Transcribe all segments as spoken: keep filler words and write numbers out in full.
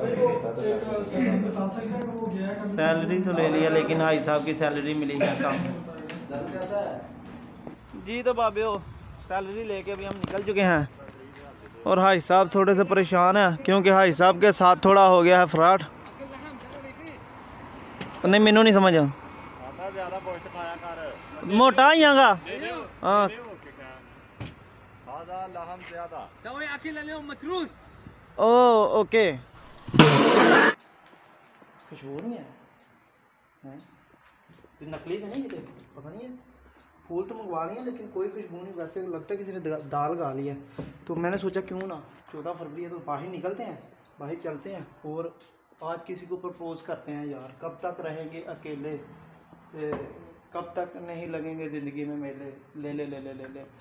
Salary तो ले लिया लेकिन भाई साहब की सैलरी मिली है कम। जी तो बाबियो सैलरी लेके भी हम निकल चुके हैं और भाई साहब थोड़े से परेशान हैं क्योंकि भाई साहब के साथ थोड़ा हो गया है फ्रॉड। नहीं मैनू नहीं समझ मोटा ही आगा हाँ ओ ओके खुशबू नहीं है, है? नकली तो नहीं कितने पता नहीं है। फूल तो मंगवा लिए लेकिन कोई खुशबू नहीं, वैसे लगता है किसी ने दाल गा ली है। तो मैंने सोचा क्यों ना चौदह फरवरी है तो बाहर निकलते हैं, बाहर चलते हैं और आज किसी को प्रपोज करते हैं यार। कब तक रहेंगे अकेले, ए, कब तक नहीं लगेंगे ज़िंदगी में मेले। ले ले ले ले ले ले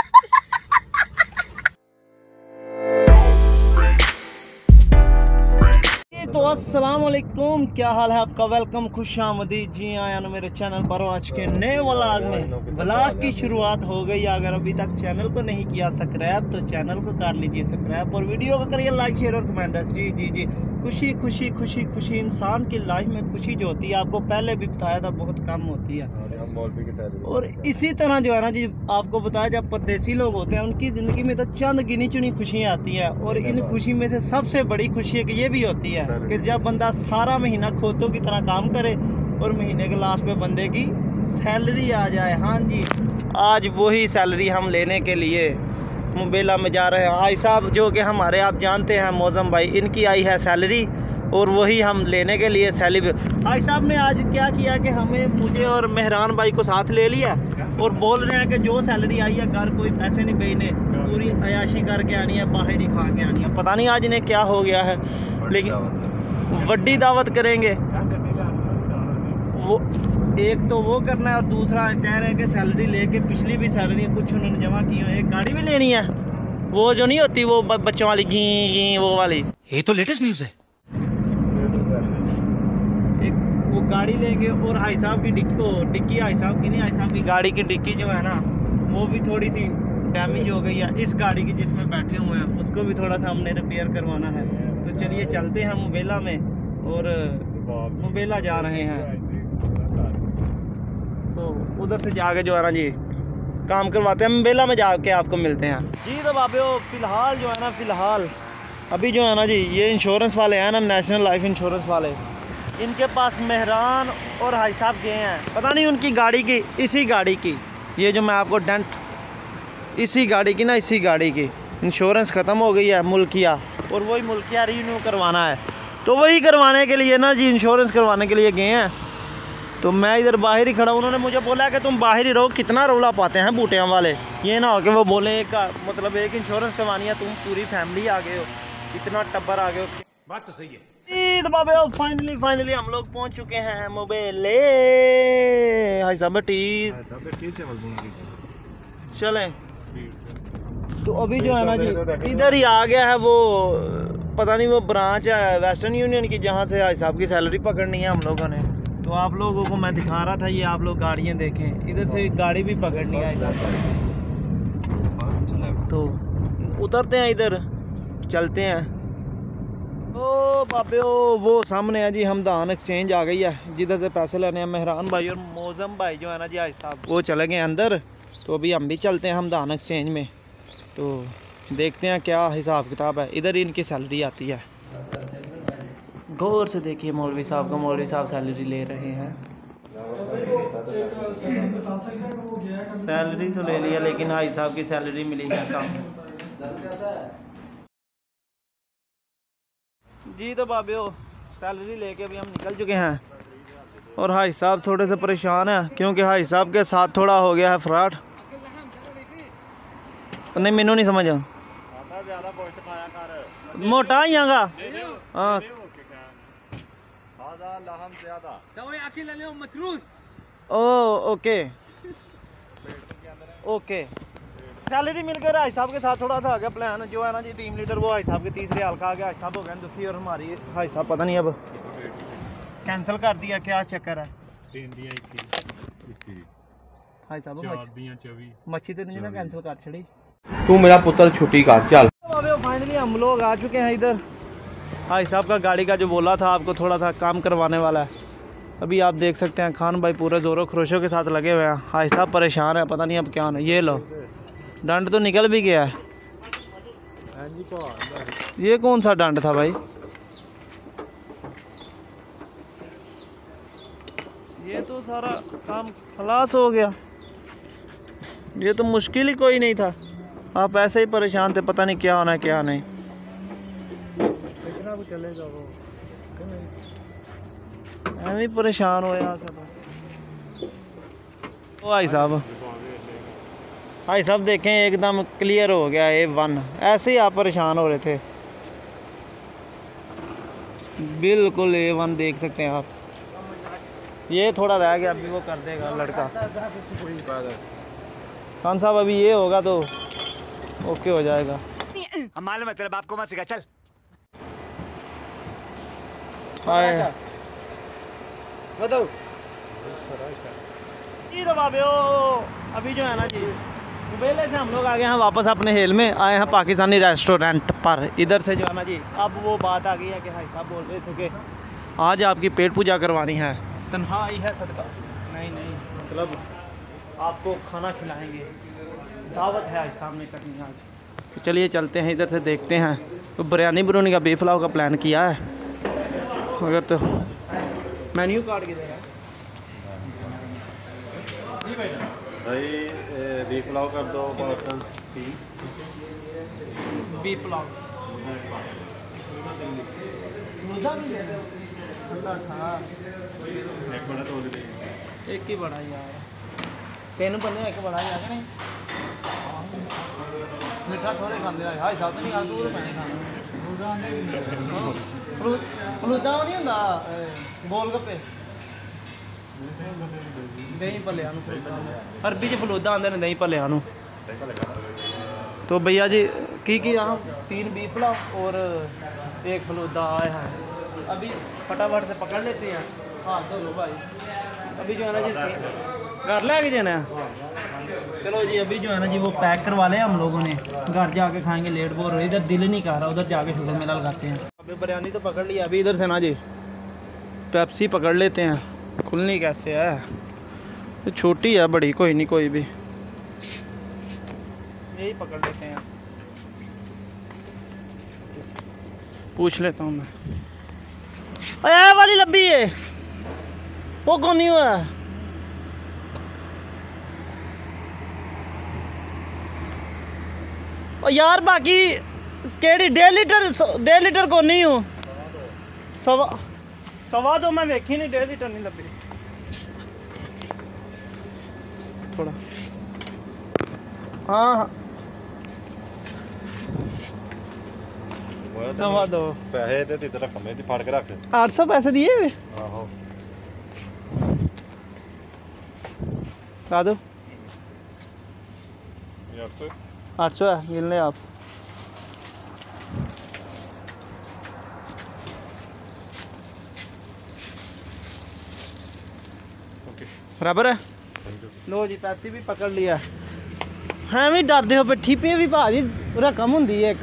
तो अस्सलाम वालेकुम, क्या हाल है आपका। वेलकम, खुश आमदीद जी आया ना मेरे चैनल पर। आज के नए व्लॉग में व्लॉग की शुरुआत हो गई। अगर अभी तक चैनल को नहीं किया सब्सक्राइब तो चैनल को कर लीजिए सब्सक्राइब और वीडियो को करिए लाइक शेयर और कमेंट। जी जी जी खुशी खुशी खुशी खुशी इंसान की लाइफ में खुशी जो होती है आपको पहले भी बताया था बहुत कम होती है। और इसी तरह जो है ना जी आपको बताया जब परदेसी लोग होते हैं उनकी ज़िंदगी में तो चंद गिनी चुनी खुशियाँ आती हैं और इन खुशी में से सबसे बड़ी खुशी एक ये भी होती है कि जब बंदा सारा महीना खोतों की तरह काम करे और महीने के लास्ट में बंदे की सैलरी आ जाए। हाँ जी, आज वही सैलरी हम लेने के लिए मुंबेला में जा रहे हैं। भाई साहब जो कि हमारे आप जानते हैं मौजम भाई, इनकी आई है सैलरी और वही हम लेने के लिए सेलिब्रेट। भाई साहब ने आज क्या किया कि हमें मुझे और मेहरान भाई को साथ ले लिया और बोल रहे हैं कि जो सैलरी आई है घर कोई पैसे नहीं भेजने, पूरी अयाशी करके आनी है, बाहर ही खा के आनी है। पता नहीं आज इन्हें क्या हो गया है लेकिन वड्डी दावत करेंगे। वो एक तो वो करना है और दूसरा कह रहे हैं कि सैलरी लेके पिछली भी सैलरी कुछ उन्होंने जमा की है। एक गाड़ी भी लेनी है, वो जो नहीं होती वो बच्चों वाली घी घी वो वाली। ये तो लेटेस्ट न्यूज़ है। एक वो गाड़ी लेंगे और भाई साहब की डिक्की ओ डिक्की भाई साहब की नहीं भाई साहब की गाड़ी की डिक्की जो है ना वो भी थोड़ी सी डैमेज हो गई है। इस गाड़ी की जिसमें बैठे हुए हैं उसको भी थोड़ा सा हमने रिपेयर करवाना है। तो चलिए चलते हैं मुंबेला में और मुंबेला जा रहे हैं तो उधर से जाके जो है ना जी काम करवाते हैं। मुंबेला में जाके आपको मिलते हैं जी। तो बाबियो फ़िलहाल जो है ना फ़िलहाल अभी जो है ना जी ये इंश्योरेंस वाले हैं ना, नेशनल लाइफ इंश्योरेंस वाले, इनके पास मेहरान और भाई साहब गए हैं। पता नहीं उनकी गाड़ी की इसी गाड़ी की ये जो मैं आपको डेंट इसी गाड़ी की ना इसी गाड़ी की इंश्योरेंस ख़त्म हो गई है मुल्किया, और वही मुल्किया रीन्यू करवाना है। तो वही करवाने के लिए ना जी इंश्योरेंस करवाने के लिए गए हैं। तो मैं इधर बाहर ही खड़ा, उन्होंने मुझे बोला कि तुम बाहर ही रहो, कितना रौला पाते हैं बूटियाँ वाले। ये ना हो कि वो बोले एक मतलब एक इंश्योरेंस करवानी है, तुम पूरी फैमिली आ गए हो, इतना टब्बर आ गए हो। बात तो सही है। तो बाबे फाइनली फाइनली हम लोग पहुंच चुके हैं मुंबेले। हाय साहब चलें। तो अभी जो है ना जी इधर ही आ गया है वो, पता नहीं वो ब्रांच है वेस्टर्न यूनियन की जहाँ से हाई साहब की सैलरी पकड़नी है हम लोगों ने। तो आप लोगों को मैं दिखा रहा था, ये आप लोग गाड़ियाँ देखें, इधर से गाड़ी भी पकड़नी है। तो उतरते हैं इधर चलते हैं। ओ बाबे ओ वो सामने है जी हमदान एक्सचेंज आ गई है जिधर से पैसे लेने हैं। मेहरान भाई और मौजम भाई जो है ना जी भाई साहब वो चले गए अंदर, तो अभी हम भी चलते हैं हमदान एक्सचेंज में। तो देखते हैं क्या हिसाब किताब है। इधर ही इनकी सैलरी आती है, गौर से देखिए मौलवी साहब को, मौलवी साहब सैलरी ले रहे हैं। सैलरी तो ले लिया लेकिन भाई साहब की सैलरी मिली है कम। जी तो बाबियो सैलरी लेके अभी हम निकल चुके हैं और भाई साहब थोड़े से परेशान हैं क्योंकि भाई साहब के साथ थोड़ा हो गया है फ्रॉड। नहीं मैनू नहीं समझ मोटा ही आगा हाँ ओ ओके ओके सैलरी मिल कर भाई साहब के साथ थोड़ा सा आ गया प्लान जो है ना जी टीम लीडर वो भाई साहब के तीसरे हल्का आ गया, भाई साहब हो गए दुखी और हमारी भाई साहब पता नहीं अब कैंसिल कर दिया, क्या चक्कर है। भाई साहब मच्छी तो नहीं ना कैंसिल कर छड़ी, तू मेरा पुत्र छुट्टी का चल। फाइनली हम लोग आ चुके हैं इधर भाई साहब का गाड़ी का जो बोला था आपको थोड़ा सा काम करवाने वाला है। अभी आप देख सकते हैं खान भाई पूरे ज़ोरों खरोशों के साथ लगे हुए हैं। भाई साहब परेशान है, पता नहीं अब क्या होना। ये लो डंड तो निकल भी गया है। ये कौन सा डंड था भाई? ये तो सारा काम खलास हो गया। ये तो मुश्किल ही कोई नहीं था। आप ऐसे ही परेशान थे, पता नहीं क्या होना है क्या नहीं। चलेगा वो भी परेशान हो यहाँ से। तो भाई साहब भाई साहब देखें एकदम क्लियर हो गया ए वन। ऐसे ही आप परेशान हो रहे थे, बिल्कुल ए वन देख सकते हैं आप। ये थोड़ा रह गया, अभी वो कर देगा लड़का खान साहब। अभी ये होगा तो ओके हो जाएगा। हम मालूम है तेरे बाप को मत सिखा, चल। बताओ जी तो बाबे अभी जो है ना जी सुबह से हम लोग आ गए हैं वापस अपने हेल में। आए हैं पाकिस्तानी रेस्टोरेंट पर। इधर से जो है ना जी अब वो बात आ गई है कि भाई साहब बोल रहे थे कि आज आपकी पेट पूजा करवानी है, तन्हाई है सदका। नहीं नहीं मतलब आपको खाना खिलाएंगे, दावत है आज सामने करनी आज। तो चलिए चलते हैं इधर से, देखते हैं। तो बिरयानी बिरयानी का बीफ पुलाव का प्लान किया है। अगर तो मेन्यू कार्ड किधर है भाई? बीफ पुलाव कर दो पार्सल। बीफ पुलाव एक बड़ा तो एक ही बड़ा यार, तीन बंदे एक बड़ा यार नहीं मिठा थोड़े खाते हैं भाई साहब। नहीं आलू तो मैंने खाना फलूदा नहीं होंदा गोल गप्पे दही भलिया अरबी च फलूदा आंदे ने दही भलिया। तो भैया जी की की यहाँ तीन बीफ पुलाव और एक फलूदा आया है। अभी फटाफट से पकड़ लेते हैं। हाँ तो लो भाई अभी जो है ना जी घर ले के जाना है। चलो जी अभी जो है ना जी वो पैक करवा लें हम लोगों ने, घर जाके खाएंगे। लेट बोर हो रही, इधर दिल नहीं कर रहा, उधर जाके शुगर मेला लगाते हैं। अभी बिरयानी तो पकड़ लिया, अभी इधर से ना जी पेप्सी पकड़ लेते हैं। खुलनी कैसे है? तो छोटी है बड़ी कोई नहीं, कोई भी यही पकड़ लेते हैं। पूछ लेता हूँ मैं। अरे वाली लब्बी है वो कौन नहीं हुआ? और यार बाकी केड़ी डेढ़ लीटर डेढ़ लीटर को नहीं हूँ। सवा सवा तो मैं वेखी नहीं, डेढ़ लीटर नहीं लगी थोड़ा। हाँ हाँ सवा दो पैसे ते तेरे रकम दी फाड़ के रख। आठ सौ पैसे दिए वे? आहो ला दो। यार तो आठ सौ है, मिलने आप। बराबर है। लो जी पैसे भी पकड़ लिया। हाँ भी डरते हो पे ठीपे भी भाजी रकम होंगी एक।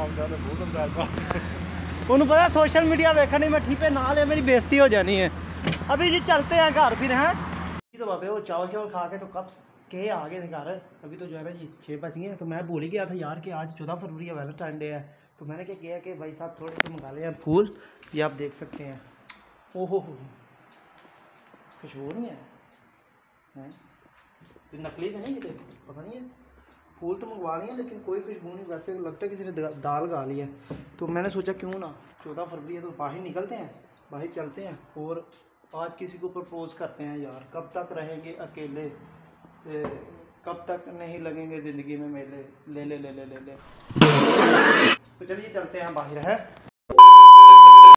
उन्होंने पता सोशल मीडिया देखा नहीं मैं ठीपे ना ले मेरी बेइज्जती हो जानी है। अभी जी चलते हैं घर फिर हैं। तो बाबे वो चावल चावल खा के तो कब के आ गए थे घर। अभी तो जो है ना जी छः बज गए हैं। तो मैं भूल ही गया था यार कि आज चौदह फरवरी है, वैलेंटाइन डे है। तो मैंने क्या किया कि भाई साहब थोड़े से मंगा लिए हैं फूल। ये आप देख सकते हैं। ओहो हो खुशबू नहीं है, है? तो नकली तो नहीं कितने पता नहीं है। फूल तो मंगवा लिए लेकिन कोई खुशबू नहीं। वैसे लगता है किसी ने दाल गा ली है। तो मैंने सोचा क्यों ना चौदह फरवरी है तो बाहर निकलते हैं, बाहर चलते हैं और आज किसी को प्रपोज करते हैं। यार कब तक रहेंगे अकेले, ए, कब तक नहीं लगेंगे ज़िंदगी में मेले। ले ले ले ले ले ले तो चलिए चलते हैं बाहर है।